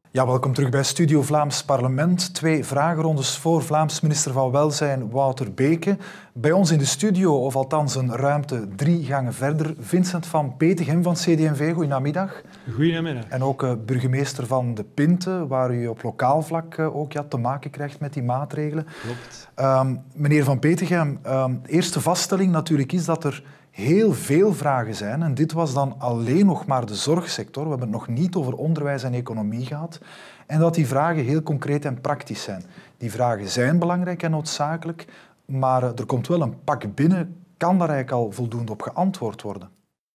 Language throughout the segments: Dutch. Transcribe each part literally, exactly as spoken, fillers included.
Ja, welkom terug bij Studio Vlaams Parlement. Twee vragenrondes voor Vlaams minister van Welzijn Wouter Beke. Bij ons in de studio, of althans een ruimte drie gangen verder, Vincent van Petegem van C D M V. Goedemiddag. Goedemiddag. En ook uh, burgemeester van De Pinte, waar u op lokaal vlak uh, ook ja, te maken krijgt met die maatregelen. Klopt. Um, meneer van Petegem, um, eerste vaststelling natuurlijk is dat er heel veel vragen zijn. En dit was dan alleen nog maar de zorgsector. We hebben het nog niet over onderwijs en economie gehad. En dat die vragen heel concreet en praktisch zijn. Die vragen zijn belangrijk en noodzakelijk, maar er komt wel een pak binnen. Kan daar eigenlijk al voldoende op geantwoord worden?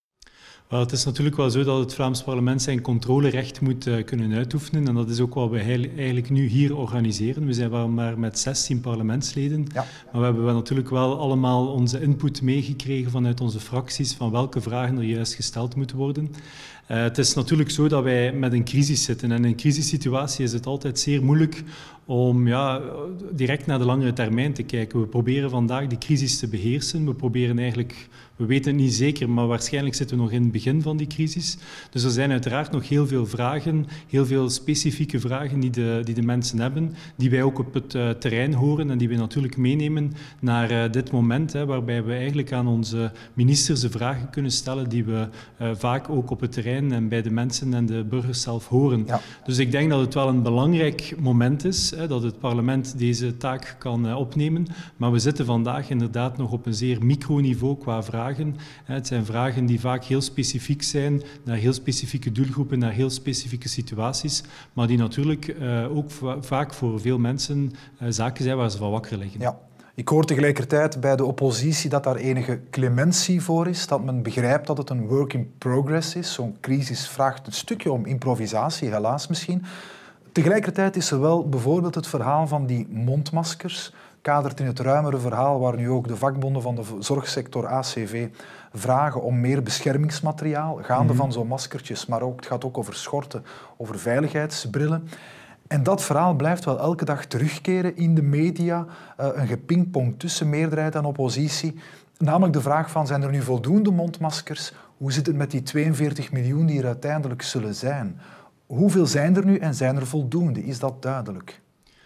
Wel, het is natuurlijk wel zo dat het Vlaams parlement zijn controlerecht moet uh, kunnen uitoefenen. En dat is ook wat we eigenlijk nu hier organiseren. We zijn wel maar met zestien parlementsleden. Ja. Maar we hebben natuurlijk wel allemaal onze input meegekregen vanuit onze fracties van welke vragen er juist gesteld moeten worden. Uh, het is natuurlijk zo dat wij met een crisis zitten. En in een crisissituatie is het altijd zeer moeilijk om ja, direct naar de langere termijn te kijken. We proberen vandaag die crisis te beheersen. We proberen eigenlijk, we weten het niet zeker, maar waarschijnlijk zitten we nog in het begin van die crisis. Dus er zijn uiteraard nog heel veel vragen, heel veel specifieke vragen die de, die de mensen hebben, die wij ook op het uh, terrein horen en die we natuurlijk meenemen naar uh, dit moment, hè, waarbij we eigenlijk aan onze ministers de vragen kunnen stellen die we uh, vaak ook op het terrein en bij de mensen en de burgers zelf horen. Ja. Dus ik denk dat het wel een belangrijk moment is, hè, dat het parlement deze taak kan uh, opnemen. Maar we zitten vandaag inderdaad nog op een zeer microniveau qua vragen. Het zijn vragen die vaak heel specifiek zijn, naar heel specifieke doelgroepen, naar heel specifieke situaties, maar die natuurlijk uh, ook va vaak voor veel mensen uh, zaken zijn waar ze van wakker liggen. Ja. Ik hoor tegelijkertijd bij de oppositie dat daar enige clementie voor is, dat men begrijpt dat het een work in progress is. Zo'n crisis vraagt een stukje om improvisatie, helaas misschien. Tegelijkertijd is er wel bijvoorbeeld het verhaal van die mondmaskers, kadert in het ruimere verhaal waar nu ook de vakbonden van de zorgsector A C V vragen om meer beschermingsmateriaal, gaande mm-hmm. van zo'n maskertjes, maar ook, het gaat ook over schorten, over veiligheidsbrillen. En dat verhaal blijft wel elke dag terugkeren in de media, uh, een gepingpong tussen meerderheid en oppositie. Namelijk de vraag van, zijn er nu voldoende mondmaskers? Hoe zit het met die tweeënveertig miljoen die er uiteindelijk zullen zijn? Hoeveel zijn er nu en zijn er voldoende? Is dat duidelijk?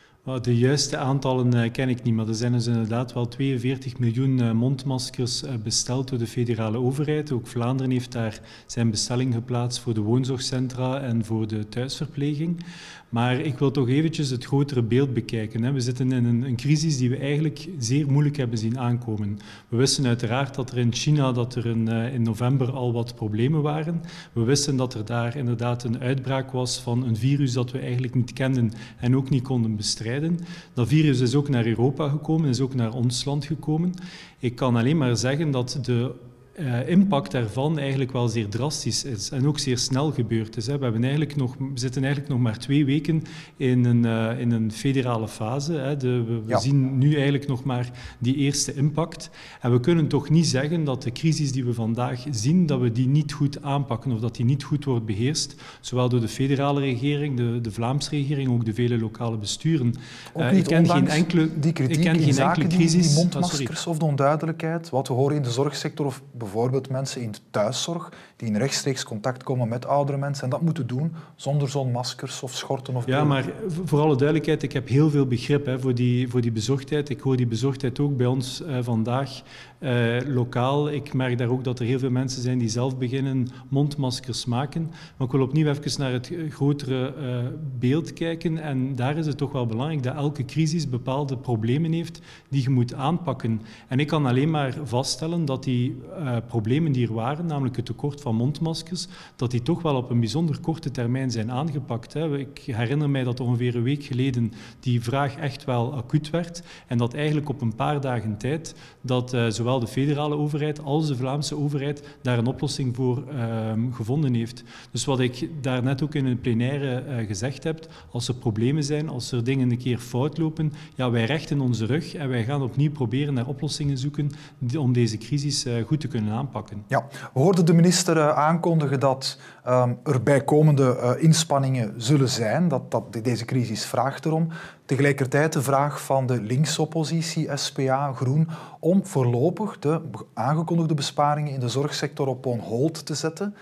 De juiste aantallen uh, ken ik niet, maar er zijn dus inderdaad wel tweeënveertig miljoen uh, mondmaskers uh, besteld door de federale overheid. Ook Vlaanderen heeft daar zijn bestelling geplaatst voor de woonzorgcentra en voor de thuisverpleging. Maar ik wil toch eventjes het grotere beeld bekijken. Hè. We zitten in een, een crisis die we eigenlijk zeer moeilijk hebben zien aankomen. We wisten uiteraard dat er in China dat er in, uh, in november al wat problemen waren. We wisten dat er daar inderdaad een uitbraak was van een virus dat we eigenlijk niet kenden en ook niet konden bestrijden. Dat virus is ook naar Europa gekomen, is ook naar ons land gekomen. Ik kan alleen maar zeggen dat de Uh, impact daarvan eigenlijk wel zeer drastisch is en ook zeer snel gebeurd is. Hè. We, hebben eigenlijk nog, we zitten eigenlijk nog maar twee weken in een, uh, in een federale fase. Hè. De, we we ja. zien nu eigenlijk nog maar die eerste impact. En we kunnen toch niet zeggen dat de crisis die we vandaag zien, dat we die niet goed aanpakken of dat die niet goed wordt beheerst, zowel door de federale regering, de, de Vlaamse regering, ook de vele lokale besturen. Ook uh, niet ik ken geen enkele, die kritiek ik ken in geen zaken enkele crisis. Die, die mondmaskers of de onduidelijkheid, wat we horen in de zorgsector of bijvoorbeeld mensen in de thuiszorg die in rechtstreeks contact komen met oudere mensen en dat moeten doen zonder zo'n maskers of schorten of... Ja, maar voor alle duidelijkheid, ik heb heel veel begrip hè, voor, die, voor die bezorgdheid. Ik hoor die bezorgdheid ook bij ons uh, vandaag uh, lokaal. Ik merk daar ook dat er heel veel mensen zijn die zelf beginnen mondmaskers maken. Maar ik wil opnieuw even naar het grotere uh, beeld kijken en daar is het toch wel belangrijk dat elke crisis bepaalde problemen heeft die je moet aanpakken. En ik kan alleen maar vaststellen dat die uh, problemen die er waren, namelijk het tekort van mondmaskers, dat die toch wel op een bijzonder korte termijn zijn aangepakt. Hè. Ik herinner mij dat ongeveer een week geleden die vraag echt wel acuut werd en dat eigenlijk op een paar dagen tijd dat uh, zowel de federale overheid als de Vlaamse overheid daar een oplossing voor uh, gevonden heeft. Dus wat ik daarnet ook in een plenaire uh, gezegd heb, als er problemen zijn, als er dingen een keer fout lopen, ja, wij rechten onze rug en wij gaan opnieuw proberen naar oplossingen zoeken om deze crisis uh, goed te kunnen aanpakken. Ja, we hoorden de minister uh, aankondigen dat um, er bijkomende uh, inspanningen zullen zijn, dat, dat deze crisis vraagt erom. Tegelijkertijd de vraag van de linksoppositie, S P A, Groen, om voorlopig de aangekondigde besparingen in de zorgsector op on hold te zetten.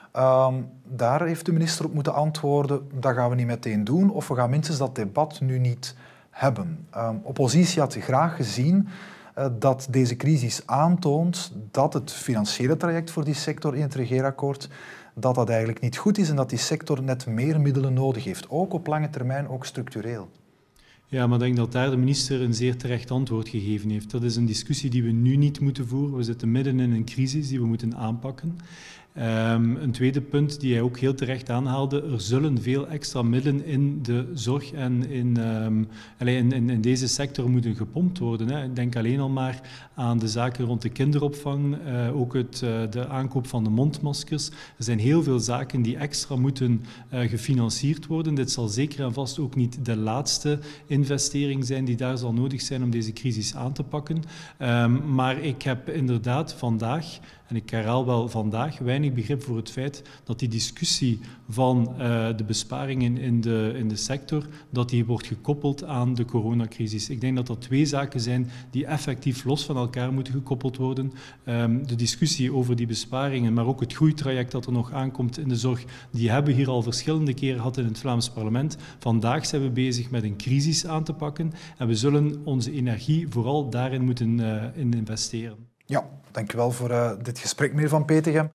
Um, daar heeft de minister op moeten antwoorden, dat gaan we niet meteen doen, of we gaan minstens dat debat nu niet hebben. Um, oppositie had graag gezien uh, dat deze crisis aantoont dat het financiële traject voor die sector in het regeerakkoord, dat dat eigenlijk niet goed is en dat die sector net meer middelen nodig heeft, ook op lange termijn, ook structureel. Ja, maar ik denk dat daar de minister een zeer terecht antwoord gegeven heeft. Dat is een discussie die we nu niet moeten voeren. We zitten midden in een crisis die we moeten aanpakken. Um, een tweede punt die hij ook heel terecht aanhaalde, er zullen veel extra middelen in de zorg en in, um, in, in, in deze sector moeten gepompt worden. Hè. Ik denk alleen al maar aan de zaken rond de kinderopvang, uh, ook het, uh, de aankoop van de mondmaskers. Er zijn heel veel zaken die extra moeten uh, gefinancierd worden. Dit zal zeker en vast ook niet de laatste investering zijn die daar zal nodig zijn om deze crisis aan te pakken. Um, maar ik heb inderdaad vandaag, en ik herhaal wel vandaag, weinig begrip voor het feit dat die discussie van uh, de besparingen in de, in de sector, dat die wordt gekoppeld aan de coronacrisis. Ik denk dat dat twee zaken zijn die effectief los van elkaar moeten gekoppeld worden. Um, de discussie over die besparingen, maar ook het groeitraject dat er nog aankomt in de zorg, die hebben we hier al verschillende keren gehad in het Vlaams parlement. Vandaag zijn we bezig met een crisis aan te pakken en we zullen onze energie vooral daarin moeten uh, in investeren. Ja, dank u wel voor uh, dit gesprek, meneer Van Petegem.